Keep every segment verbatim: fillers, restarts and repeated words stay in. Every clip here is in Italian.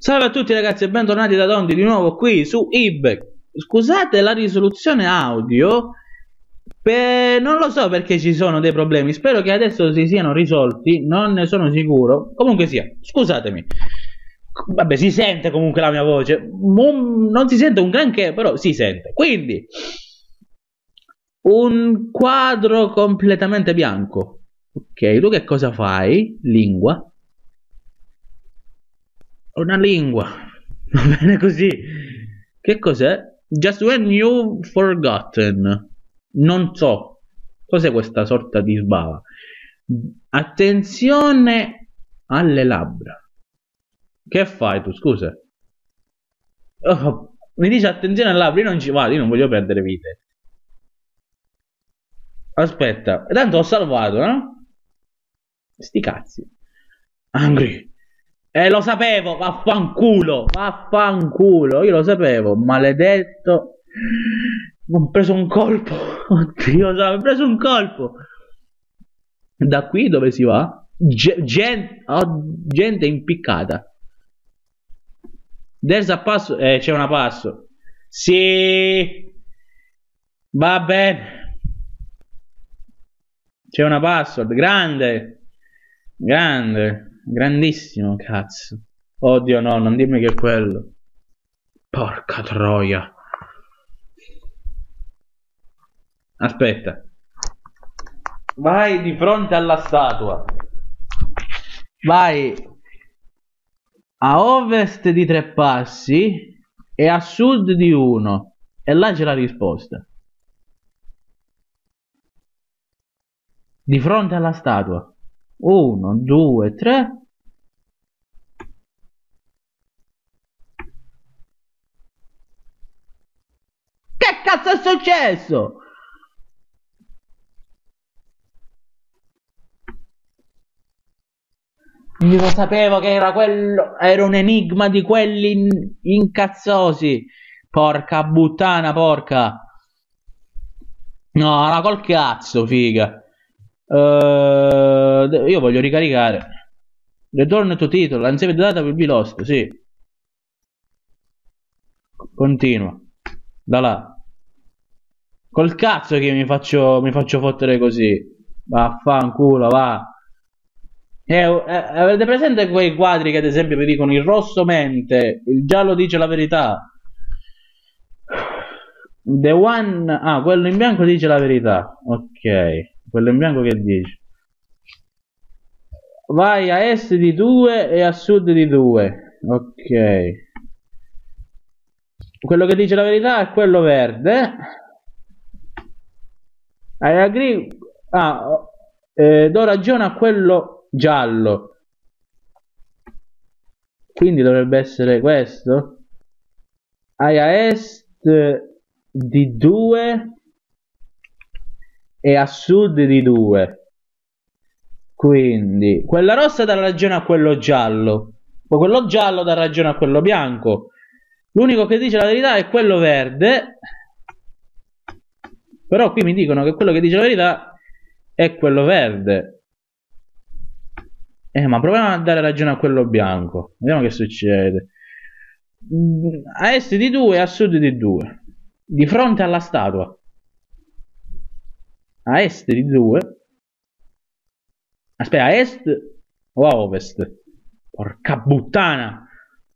Salve a tutti ragazzi e bentornati da Dondi di nuovo qui su eBay. Scusate la risoluzione audio, per... non lo so perché ci sono dei problemi, spero che adesso si siano risolti, non ne sono sicuro. Comunque sia, scusatemi. Vabbè, si sente comunque la mia voce, non si sente un granché, però si sente. Quindi, un quadro completamente bianco. Ok, tu che cosa fai? Lingua. Una lingua. Va bene così. Che cos'è? Just when you've forgotten. Non so. Cos'è questa sorta di sbava? Attenzione alle labbra. Che fai tu? Scusa. Oh, mi dice attenzione alle labbra. Io non ci vado. Io non voglio perdere vite. Aspetta. Tanto ho salvato, no? Sti cazzi. Angry. Eh, lo sapevo, vaffanculo, vaffanculo, io lo sapevo, maledetto. Ho preso un colpo, oddio, ho preso un colpo. Da qui dove si va? Gente, oh, gente impiccata. There's a passo, eh, c'è una passo. Sì, va bene. C'è una password, grande, grande. Grandissimo, cazzo. Oddio no, non dimmi che è quello. Porca troia. Aspetta. Vai di fronte alla statua. Vai a ovest di tre passi e a sud di uno. E là c'è la risposta. Di fronte alla statua. Uno, due, tre. Che cazzo è successo? Io lo sapevo che era quello. Era un enigma di quelli incazzosi. Porca puttana, porca. No, ma col cazzo, figa. Uh, io voglio ricaricare. Return to title, unsaved data will be lost, sì. Continua. Da là. Col cazzo che mi faccio mi faccio fottere così. Vaffanculo, va. Eh, eh, avete presente quei quadri che ad esempio vi dicono il rosso mente, il giallo dice la verità. The one... Ah, quello in bianco dice la verità. Ok. Quello in bianco che dice? Vai a est di due e a sud di due. Ok. Quello che dice la verità è quello verde. I agree. Ah, eh, do ragione a quello giallo. Quindi dovrebbe essere questo. Hai a est di due e a sud di due. Quindi quella rossa dà ragione a quello giallo, poi quello giallo dà ragione a quello bianco. L'unico che dice la verità è quello verde, però qui mi dicono che quello che dice la verità è quello verde. Eh, ma proviamo a dare ragione a quello bianco, vediamo che succede. A est di due e a sud di due, di fronte alla statua. A est di due. Aspetta, a est o a ovest? Porca puttana.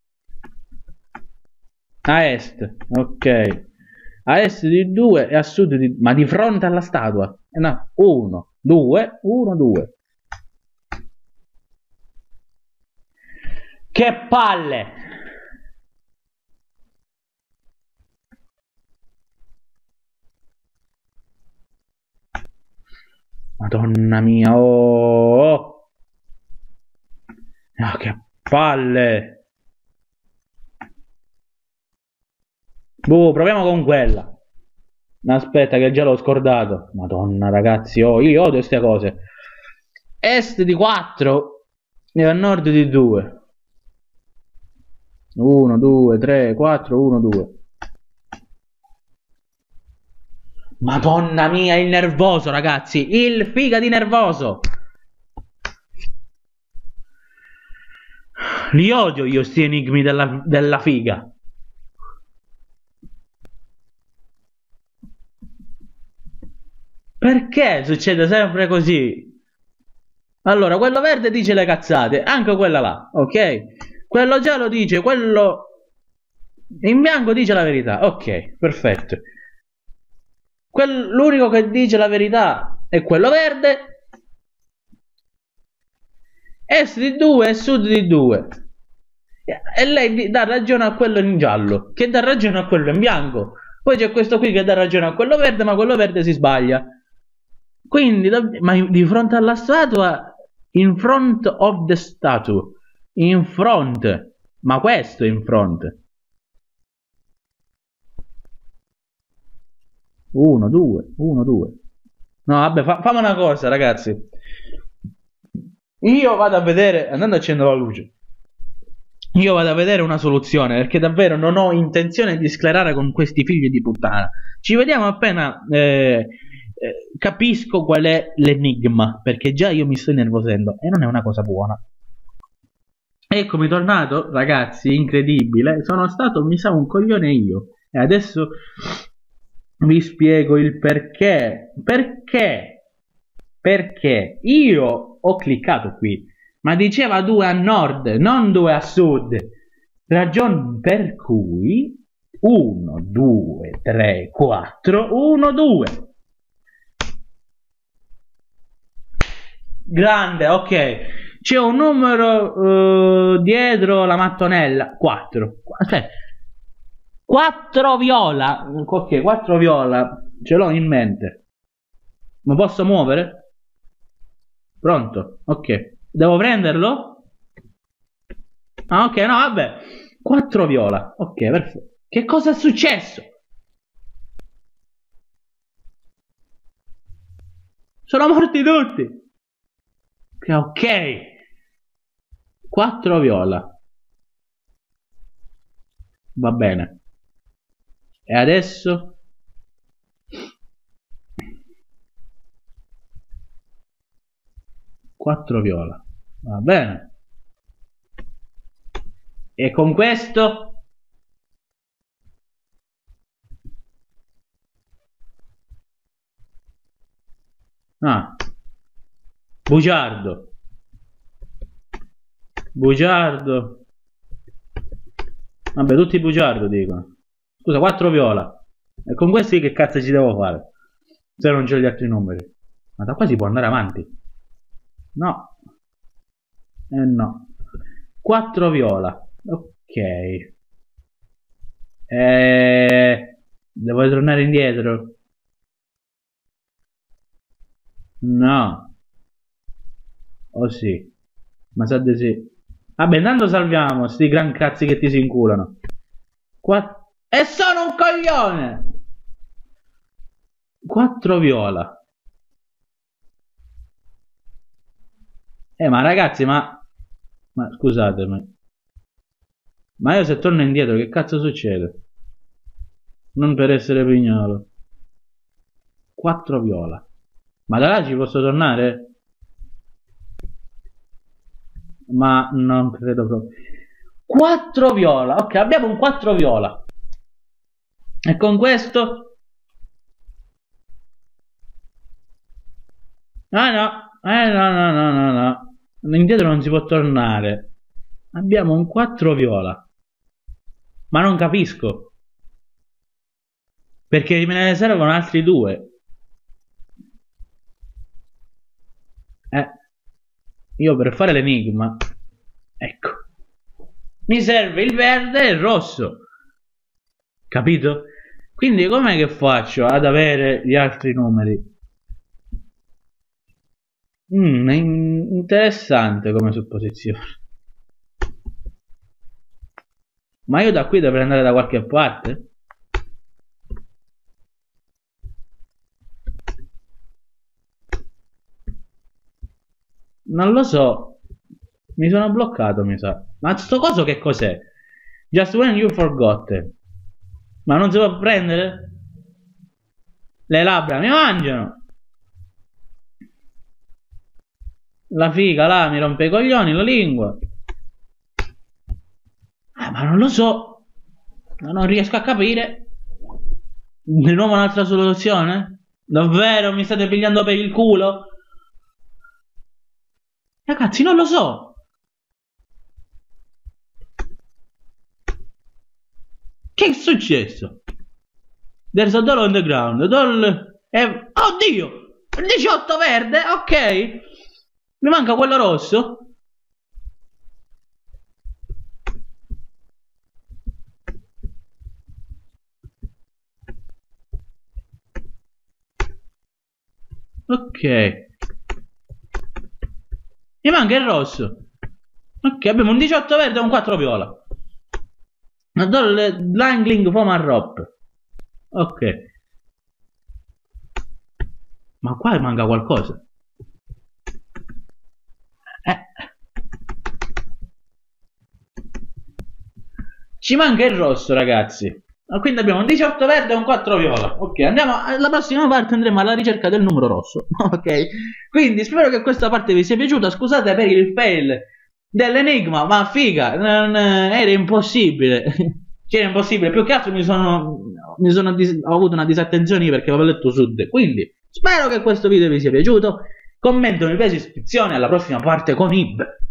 A est, ok. A est di due e a sud di... Ma di fronte alla statua. No, uno, due, uno, due. Che palle! Madonna mia, oh, oh. Oh, che palle. Boh, proviamo con quella. Aspetta che già l'ho scordato. Madonna ragazzi, oh, io odio queste cose. Est di quattro e a nord di due. uno, due, tre, quattro, uno, due. Madonna mia, il nervoso ragazzi, il figa di nervoso. Li odio io sti enigmi della, della figa. Perché succede sempre così? Allora, quello verde dice le cazzate, anche quella là, ok? Quello giallo dice, quello in bianco dice la verità, ok, perfetto. L'unico che dice la verità è quello verde, est di due e sud di due. E lei dà ragione a quello in giallo, che dà ragione a quello in bianco. Poi c'è questo qui che dà ragione a quello verde, ma quello verde si sbaglia. Quindi, ma di fronte alla statua, in front of the statue, in front, ma questo è in front. Uno, due, uno, due. No, vabbè, fa, fammi una cosa, ragazzi. Io vado a vedere, andando a accendere la luce, io vado a vedere una soluzione, perché davvero non ho intenzione di sclerare con questi figli di puttana. Ci vediamo appena eh, eh, capisco qual è l'enigma, perché già io mi sto innervosendo e non è una cosa buona. Eccomi tornato, ragazzi, incredibile. Sono stato, mi sa, un coglione io. E adesso vi spiego il perché. Perché? Perché io ho cliccato qui, ma diceva due a nord, non due a sud. Ragione per cui uno, due, tre, quattro, uno, due. Grande, ok. C'è un numero uh, dietro la mattonella. quattro. Aspetta. quattro viola. Ok, quattro viola. Ce l'ho in mente. Mi posso muovere? Pronto? Ok. Devo prenderlo? Ah, ok, no, vabbè. quattro viola. Ok, perfetto. Che cosa è successo? Sono morti tutti. Ok. quattro viola. Va bene. E adesso? quattro viola. Va bene. E con questo? Ah. Bugiardo. Bugiardo. Vabbè, tutti bugiardo dicono. Scusa, quattro viola. E con questi che cazzo ci devo fare? Se non c'ho gli altri numeri. Ma da qua si può andare avanti? No. Eh no. quattro viola. Ok. Eh, devo tornare indietro? No. Oh sì. Ma sa di sì. Vabbè, intanto salviamo sti gran cazzi che ti si inculano. Qua... E sono un coglione! quattro viola. Eh, ma ragazzi, ma... Ma scusatemi. Ma io se torno indietro, che cazzo succede? Non per essere pignolo. quattro viola. Ma da là ci posso tornare? Ma non credo proprio. quattro viola. Ok, abbiamo un quattro viola. E con questo... Ah no. Eh no, no, no, no, no. Indietro non si può tornare. Abbiamo un quattro viola. Ma non capisco. Perché me ne servono altri due. Eh. Io per fare l'enigma. Ecco. Mi serve il verde e il rosso. Capito? Quindi com'è che faccio ad avere gli altri numeri? Mm, è interessante come supposizione. Ma io da qui dovrei andare da qualche parte? Non lo so. Mi sono bloccato, mi sa. Ma sto coso che cos'è? Just when you forgot. Ma non si può prendere? Le labbra mi mangiano. La figa là mi rompe i coglioni, la lingua. Eh, ma non lo so. Ma non riesco a capire. Di nuovo un'altra soluzione? Davvero mi state pigliando per il culo? Ragazzi, non lo so. Che è successo? There's a doll on the ground. Doll... Eh... Oddio! diciotto verde, ok. Mi manca quello rosso. Ok. Mi manca il rosso. Ok, abbiamo un diciotto verde e un quattro viola. L'angling foam arrop. Ok. Ma qua manca qualcosa. Eh. Ci manca il rosso, ragazzi. Quindi abbiamo un diciotto verde e un quattro viola. Ok, andiamo alla prossima parte, andremo alla ricerca del numero rosso. Ok. Quindi spero che questa parte vi sia piaciuta. Scusate per il fail dell'enigma, ma figa, non, era impossibile. Cioè, era impossibile. Più che altro mi sono, mi sono ho avuto una disattenzione perché avevo letto Sud. Quindi spero che questo video vi sia piaciuto. Commento, mi piace, iscrizione. Alla prossima parte con Ib.